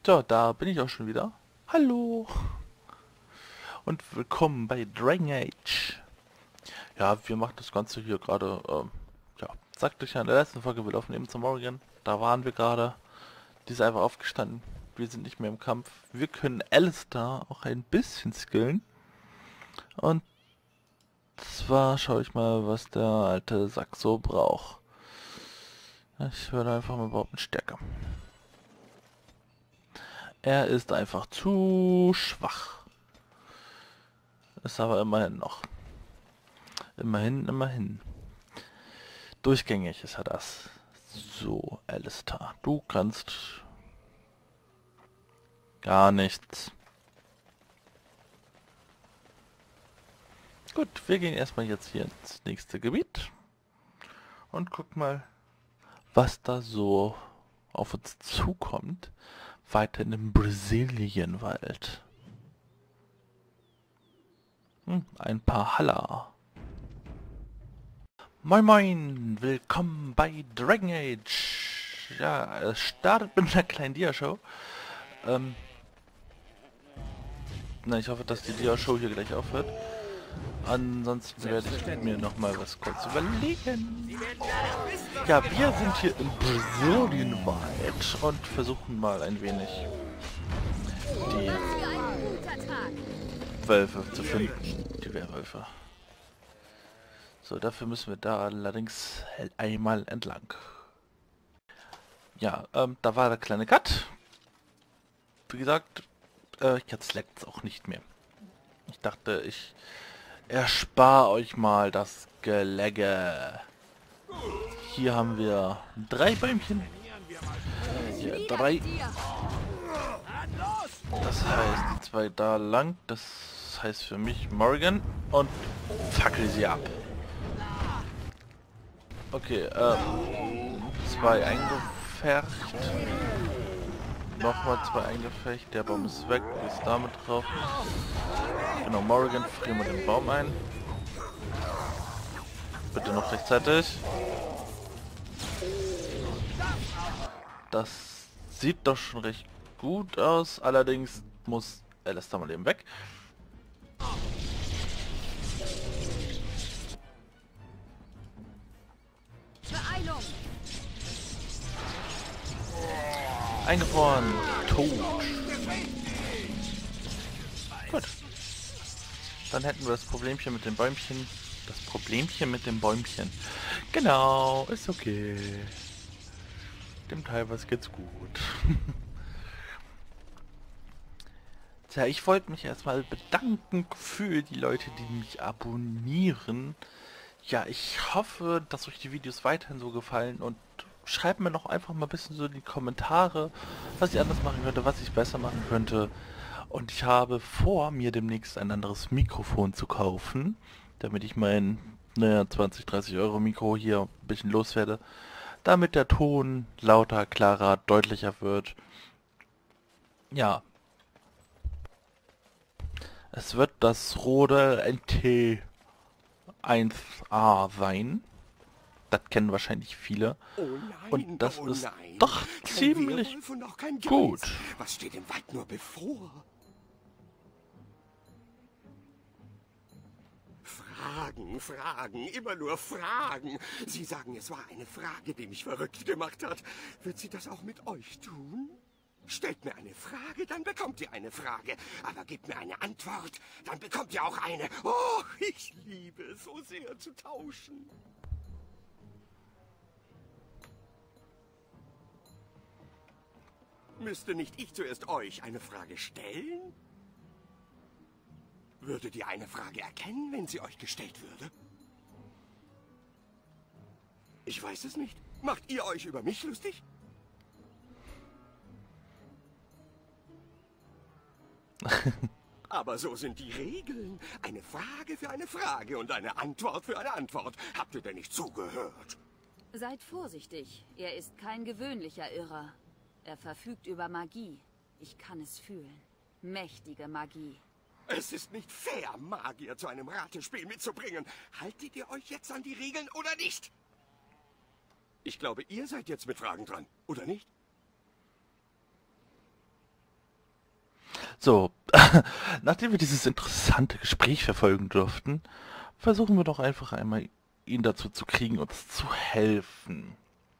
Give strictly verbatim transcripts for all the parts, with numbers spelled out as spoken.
So, da bin ich auch schon wieder. Hallo und willkommen bei Dragon Age. Ja, wir machen das Ganze hier gerade, ähm, ja, sagte ich ja in der letzten Folge, wir laufen eben zum Morgan. Da waren wir gerade. Die ist einfach aufgestanden. Wir sind nicht mehr im Kampf. Wir können Alistair auch ein bisschen skillen. Und zwar schaue ich mal, was der alte Sack so braucht. Ich würde einfach mal behaupten, stärker. Er ist einfach zu schwach. Ist aber immerhin noch. Immerhin, immerhin. Durchgängig ist er das. So, Alistair, du kannst gar nichts. Gut, wir gehen erstmal jetzt hier ins nächste Gebiet und gucken mal, was da so auf uns zukommt. Weiter in dem Brazilienwald. Hm, ein paar Haller. Moin Moin, willkommen bei Dragon Age. Ja, es startet mit einer kleinen Dia-Show. Ähm, na, ich hoffe, dass die Dia-Show hier gleich aufhört. Ansonsten werde ich mir noch mal was kurz überlegen. Ja, wir sind hier im Brazilienwald und versuchen mal ein wenig die Wölfe zu finden. Die Werwölfe. So, dafür müssen wir da allerdings einmal entlang. Ja, ähm, da war der kleine Cut. Wie gesagt, äh, jetzt leckt es auch nicht mehr. Ich dachte, ich erspare euch mal das Gelegge. Hier haben wir drei Bäumchen. Hier drei. Das heißt, die zwei da lang. Das heißt für mich Morgan. Und fackel sie ab. Okay, ähm, zwei eingefärcht. Nochmal zwei eingefärcht. Der Baum ist weg. Wie ist damit drauf? Genau, Morgan, frieren wir den Baum ein. Bitte noch rechtzeitig. Das sieht doch schon recht gut aus. Allerdings muss Alistair mal eben weg. Beeilung! Eingefroren. Tot. Gut. Dann hätten wir das Problemchen mit dem Bäumchen. Das Problemchen mit dem Bäumchen. Genau, ist okay. Dem Teilweise geht's gut. Tja, ich wollte mich erstmal bedanken für die Leute, die mich abonnieren. Ja, ich hoffe, dass euch die Videos weiterhin so gefallen und schreibt mir noch einfach mal ein bisschen so in die Kommentare, was ich anders machen könnte, was ich besser machen könnte. Und ich habe vor, mir demnächst ein anderes Mikrofon zu kaufen, damit ich mein, naja, zwanzig, dreißig Euro Mikro hier ein bisschen loswerde, damit der Ton lauter, klarer, deutlicher wird. Ja, es wird das Rode N T eins A sein. Das kennen wahrscheinlich viele. Oh nein, Und das oh ist nein. doch Kein ziemlich Werwolf und auch kein gut. Geist. Was steht im Wald nur bevor? Fragen, Fragen, immer nur Fragen. Sie sagen, es war eine Frage, die mich verrückt gemacht hat. Wird sie das auch mit euch tun? Stellt mir eine Frage, dann bekommt ihr eine Frage. Aber gebt mir eine Antwort, dann bekommt ihr auch eine. Oh, ich liebe es so sehr zu tauschen. Müsste nicht ich zuerst euch eine Frage stellen? Würdet ihr eine Frage erkennen, wenn sie euch gestellt würde? Ich weiß es nicht. Macht ihr euch über mich lustig? Aber so sind die Regeln. Eine Frage für eine Frage und eine Antwort für eine Antwort. Habt ihr denn nicht zugehört? Seid vorsichtig. Er ist kein gewöhnlicher Irrer. Er verfügt über Magie. Ich kann es fühlen. Mächtige Magie. Es ist nicht fair, Magier zu einem Ratespiel mitzubringen. Haltet ihr euch jetzt an die Regeln oder nicht? Ich glaube, ihr seid jetzt mit Fragen dran, oder nicht? So, nachdem wir dieses interessante Gespräch verfolgen durften, versuchen wir doch einfach einmal, ihn dazu zu kriegen, uns zu helfen.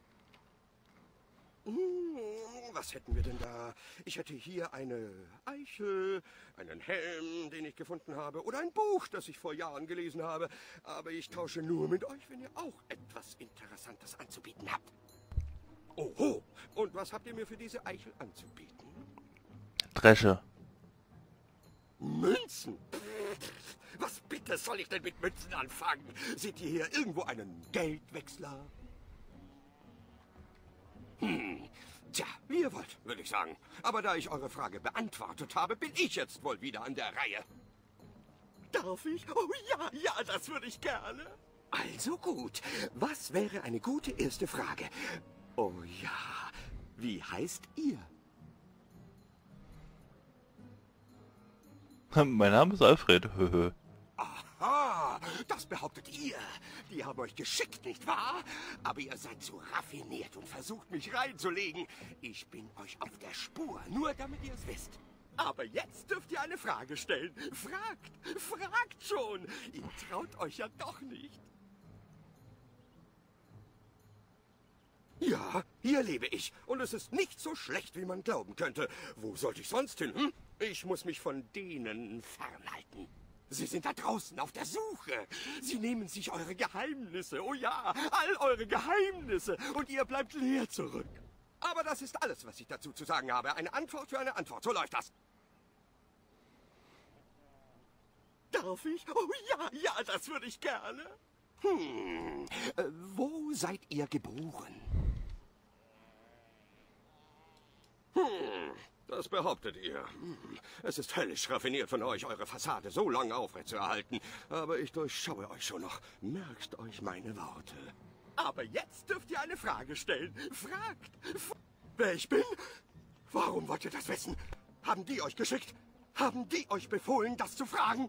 Was hätten wir denn da? Ich hätte hier eine Eichel, einen Helm, den ich gefunden habe, oder ein Buch, das ich vor Jahren gelesen habe. Aber ich tausche nur mit euch, wenn ihr auch etwas Interessantes anzubieten habt. Oho, und was habt ihr mir für diese Eichel anzubieten? Dresche. Münzen? Was bitte soll ich denn mit Münzen anfangen? Seht ihr hier irgendwo einen Geldwechsler? Hm, tja, wie ihr wollt, würde ich sagen. Aber da ich eure Frage beantwortet habe, bin ich jetzt wohl wieder an der Reihe. Darf ich? Oh ja, ja, das würde ich gerne. Also gut, was wäre eine gute erste Frage? Oh ja, wie heißt ihr? Mein Name ist Alfred. Aha, das behauptet ihr. Die haben euch geschickt, nicht wahr? Aber ihr seid zu raffiniert und versucht mich reinzulegen. Ich bin euch auf der Spur, nur damit ihr es wisst. Aber jetzt dürft ihr eine Frage stellen. Fragt, fragt schon. Ihr traut euch ja doch nicht. Ja, hier lebe ich. Und es ist nicht so schlecht, wie man glauben könnte. Wo sollte ich sonst hin, hm? Ich muss mich von denen fernhalten. Sie sind da draußen auf der Suche. Sie nehmen sich eure Geheimnisse. Oh ja, all eure Geheimnisse. Und ihr bleibt leer zurück. Aber das ist alles, was ich dazu zu sagen habe. Eine Antwort für eine Antwort. So läuft das. Darf ich? Oh ja, ja, das würde ich gerne. Hm, äh, wo seid ihr geboren? Hm, das behauptet ihr. Hm, es ist höllisch raffiniert von euch, eure Fassade so lange aufrechtzuerhalten. Aber ich durchschaue euch schon noch. Merkt euch meine Worte. Aber jetzt dürft ihr eine Frage stellen. Fragt, f wer ich bin? Warum wollt ihr das wissen? Haben die euch geschickt? Haben die euch befohlen, das zu fragen?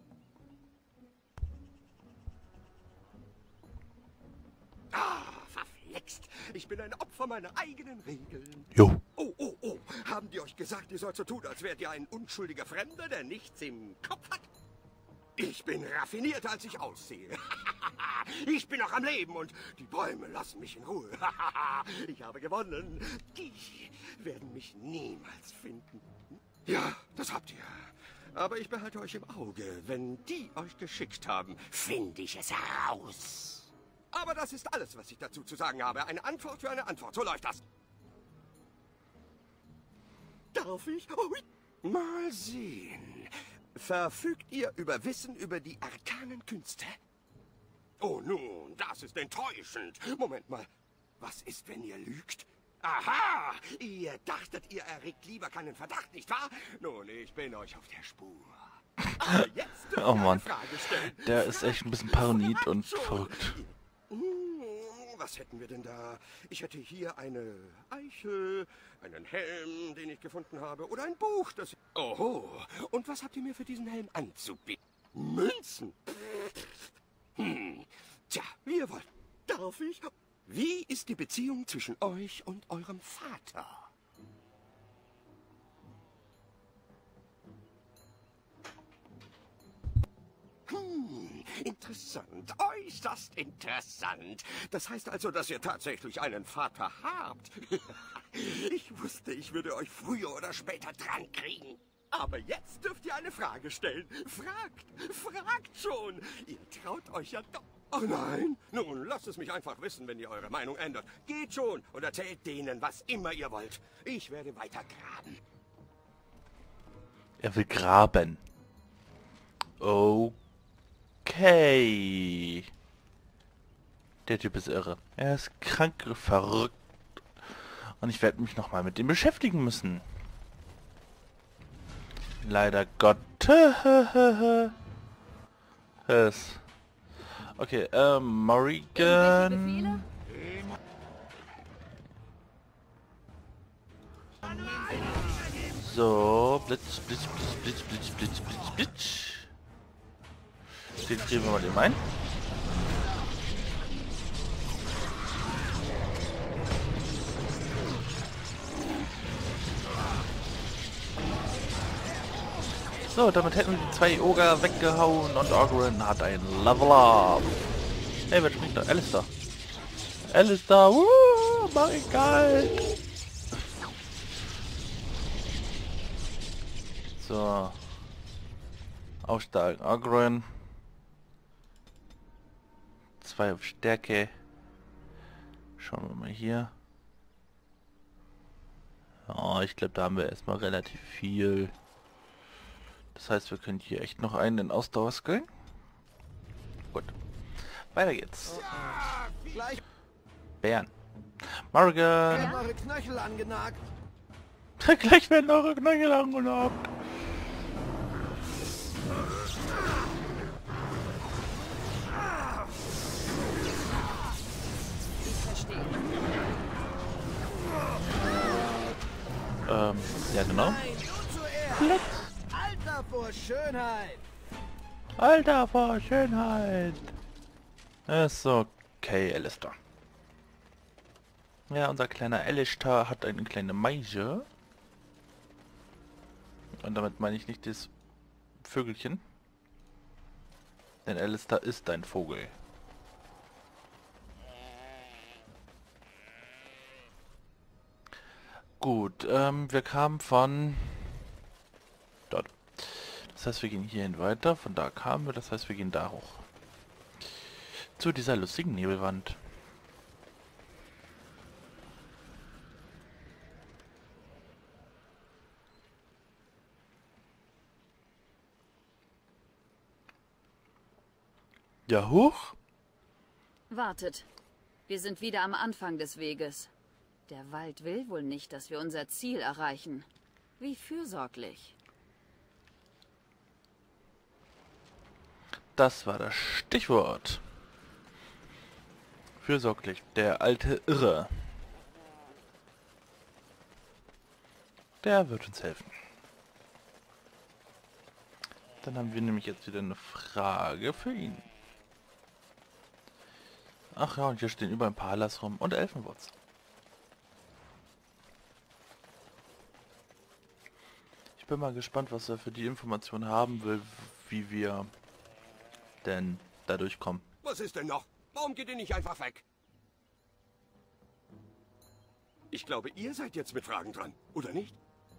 Ah, verflixt. Ich bin ein Opfer meiner eigenen Regeln. Jo. Oh, oh, oh. Haben die euch gesagt, ihr sollt so tun, als wärt ihr ein unschuldiger Fremder, der nichts im Kopf hat? Ich bin raffinierter, als ich aussehe. Ich bin noch am Leben und die Bäume lassen mich in Ruhe. Ich habe gewonnen. Die werden mich niemals finden. Ja, das habt ihr. Aber ich behalte euch im Auge. Wenn die euch geschickt haben, finde ich es heraus. Aber das ist alles, was ich dazu zu sagen habe. Eine Antwort für eine Antwort. So läuft das. Darf ich? Oh. Mal sehen. Verfügt ihr über Wissen über die arkanen Künste? Oh nun, das ist enttäuschend. Moment mal. Was ist, wenn ihr lügt? Aha! Ihr dachtet, ihr erregt lieber keinen Verdacht, nicht wahr? Nun, ich bin euch auf der Spur. Aber jetzt dürft Oh ihr Mann, eine Frage stellen. der ist echt ein bisschen paranoid und Schon. verrückt. Was hätten wir denn da? Ich hätte hier eine Eichel, einen Helm, den ich gefunden habe, oder ein Buch, das... Oho, und was habt ihr mir für diesen Helm anzubieten? Münzen? Hm, tja, wie ihr wollt. Darf ich? Wie ist die Beziehung zwischen euch und eurem Vater? Hm, interessant, äußerst interessant. Das heißt also, dass ihr tatsächlich einen Vater habt. Ich wusste, ich würde euch früher oder später dran kriegen. Aber jetzt dürft ihr eine Frage stellen. Fragt, fragt schon. Ihr traut euch ja doch. Oh nein, nun lasst es mich einfach wissen, wenn ihr eure Meinung ändert. Geht schon und erzählt denen, was immer ihr wollt. Ich werde weiter graben. Er will graben. Okay. Der Typ ist irre. Er ist krank, verrückt. Und ich werde mich nochmal mit dem beschäftigen müssen. Leider Gottes. Okay, ähm, Morrigan. So, Blitz, Blitz, Blitz, Blitz, Blitz, Blitz, Blitz, Blitz. Den frieren wir mal dem ein. So, damit hätten wir die zwei Oger weggehauen und Oghren hat ein Level Up. Hey, wer springt da? Alistair. Alistair, wuh, mach ich kalt. So. Aufsteigen, Oghren. Zwei auf Stärke. Schauen wir mal hier. Ja, ich glaube, da haben wir erstmal relativ viel. Das heißt, wir können hier echt noch einen in Ausdauer skillen. Gut. Weiter geht's. Bären. Morgan. Ja? Eure Knöchel angenagt. Gleich werden eure Knöchel angenagt. Ich verstehe. Ähm, ja genau. Nein, du zuerst. Alter vor Schönheit. Alter vor Schönheit. Ist okay, Alistair. Ja, unser kleiner Alistair hat eine kleine Meise. Und damit meine ich nicht das Vögelchen. Denn Alistair ist ein Vogel. Gut, ähm, wir kamen von dort. Das heißt, wir gehen hierhin weiter. Von da kamen wir, das heißt, wir gehen da hoch. Zu dieser lustigen Nebelwand. Ja, hoch? Wartet. Wir sind wieder am Anfang des Weges. Der Wald will wohl nicht, dass wir unser Ziel erreichen. Wie fürsorglich. Das war das Stichwort. Fürsorglich. Der alte Irre. Der wird uns helfen. Dann haben wir nämlich jetzt wieder eine Frage für ihn. Ach ja, und hier stehen überall ein paar Hallas rum und Elfenwurz. Ich bin mal gespannt, was er für die Information haben will, wie wir denn da durchkommen. Was ist denn noch? Warum geht ihr nicht einfach weg? Ich glaube, ihr seid jetzt mit Fragen dran, oder nicht?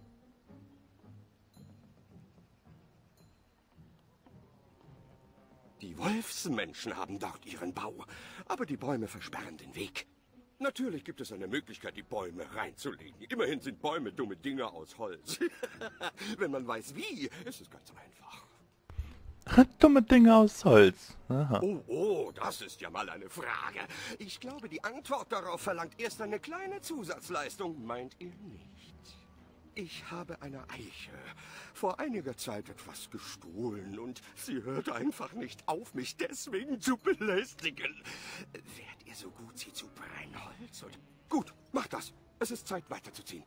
Die Wolfsmenschen haben dort ihren Bau, aber die Bäume versperren den Weg. Natürlich gibt es eine Möglichkeit, die Bäume reinzulegen. Immerhin sind Bäume dumme Dinge aus Holz. Wenn man weiß wie, ist es ganz einfach. Dumme Dinge aus Holz. Aha. Oh, oh, das ist ja mal eine Frage. Ich glaube, die Antwort darauf verlangt erst eine kleine Zusatzleistung, meint ihr nicht? Ich habe eine Eiche vor einiger Zeit etwas gestohlen und sie hört einfach nicht auf, mich deswegen zu belästigen. Wärt ihr so gut, sie zu Brennholz? Und gut, macht das. Es ist Zeit, weiterzuziehen.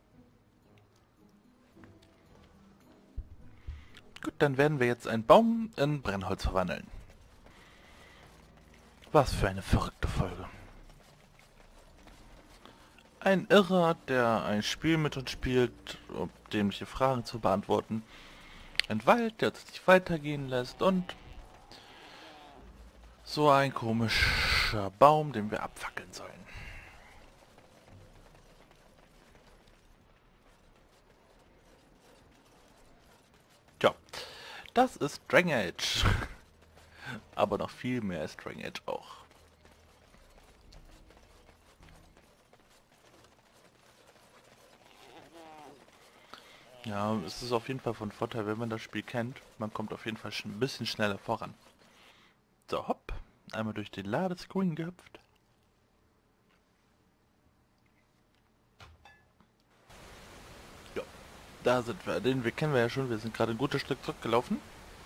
Gut, dann werden wir jetzt einen Baum in Brennholz verwandeln. Was für eine verrückte Folge. Ein Irrer, der ein Spiel mit uns spielt, um dämliche Fragen zu beantworten. Ein Wald, der uns nicht weitergehen lässt und so ein komischer Baum, den wir abfackeln sollen. Tja, das ist Dragon Age. Aber noch viel mehr ist Dragon Age auch. Ja, es ist auf jeden Fall von Vorteil, wenn man das Spiel kennt. Man kommt auf jeden Fall schon ein bisschen schneller voran. So, hopp. Einmal durch den Ladescreen gehüpft. Ja, da sind wir. Den Weg kennen wir ja schon. Wir sind gerade ein gutes Stück zurückgelaufen.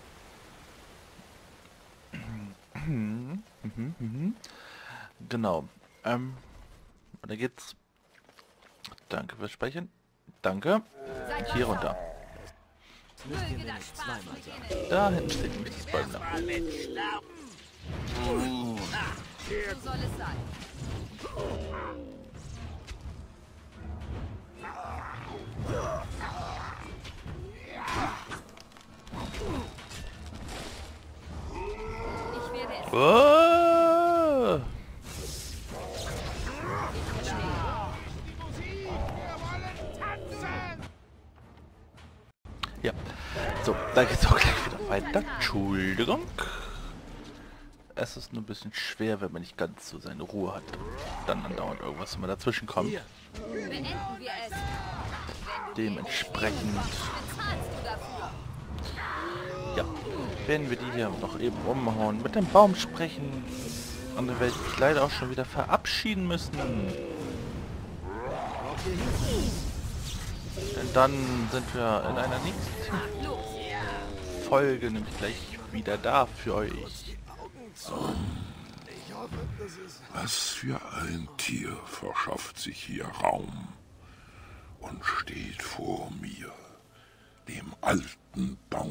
Genau. Ähm, und da geht's. Danke fürs Speichern. Danke. Hier runter. Möge das Spaß beginnen. Da hinten steht nämlich das Bäume. So soll es sein. Oh. Ja, so, da geht's auch gleich wieder weiter. Entschuldigung. Es ist nur ein bisschen schwer, wenn man nicht ganz so seine Ruhe hat. Dann andauernd irgendwas immer dazwischen kommt. Beenden wir es. Dementsprechend ja, werden wir die hier noch eben umhauen, mit dem Baum sprechen. Und dann werde ich mich leider auch schon wieder verabschieden müssen. Denn dann sind wir in einer nächsten Folge nämlich gleich wieder da für euch. Was für ein Tier verschafft sich hier Raum und steht vor mir, dem alten Baum.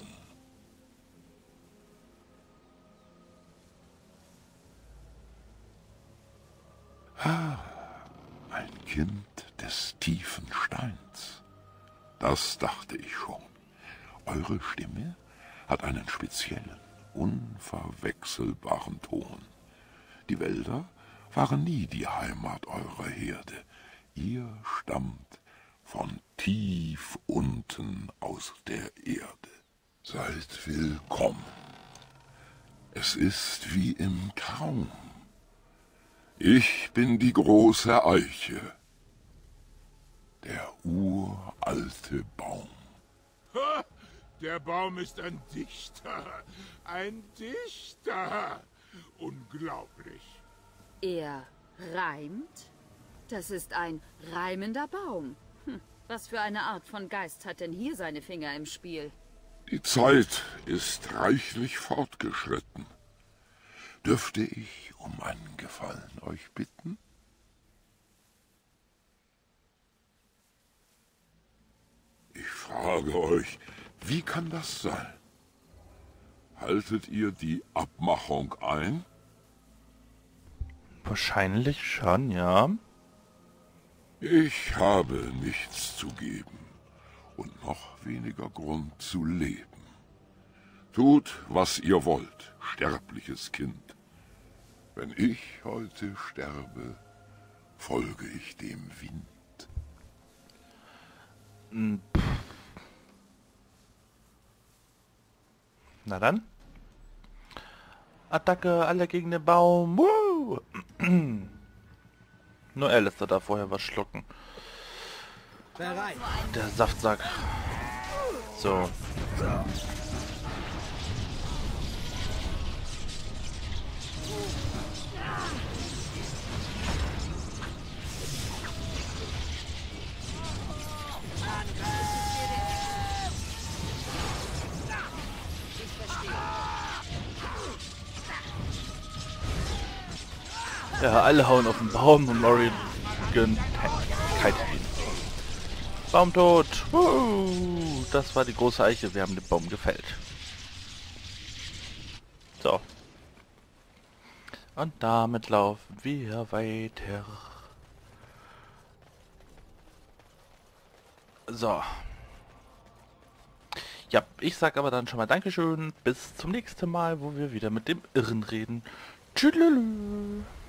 Ah, ein Kind des tiefen Steins. Das dachte ich schon. Eure Stimme hat einen speziellen, unverwechselbaren Ton. Die Wälder waren nie die Heimat eurer Herde. Ihr stammt von tief unten aus der Erde. Seid willkommen. Es ist wie im Traum. Ich bin die große Eiche, der uralte Baum. Ha, der Baum ist ein Dichter, ein Dichter. Unglaublich. Er reimt? Das ist ein reimender Baum. Hm, was für eine Art von Geist hat denn hier seine Finger im Spiel? Die Zeit ist reichlich fortgeschritten. Dürfte ich um einen Gefallen euch bitten? Ich frage euch, wie kann das sein? Haltet ihr die Abmachung ein? Wahrscheinlich schon, ja. Ich habe nichts zu geben und noch weniger Grund zu leben. Tut, was ihr wollt, sterbliches Kind. Wenn ich heute sterbe, folge ich dem Wind. Na dann. Attacke, alle gegen den Baum. Woo! Nur Alistair darf vorher was schlucken. Bereit. Der Saftsack. So. Ja, alle hauen auf den Baum und Morrigan kitet ihn. Baum tot! Uh, das war die große Eiche, wir haben den Baum gefällt. So. Und damit laufen wir weiter. So. Ja, ich sag aber dann schon mal Dankeschön. Bis zum nächsten Mal, wo wir wieder mit dem Irren reden. Tschüss.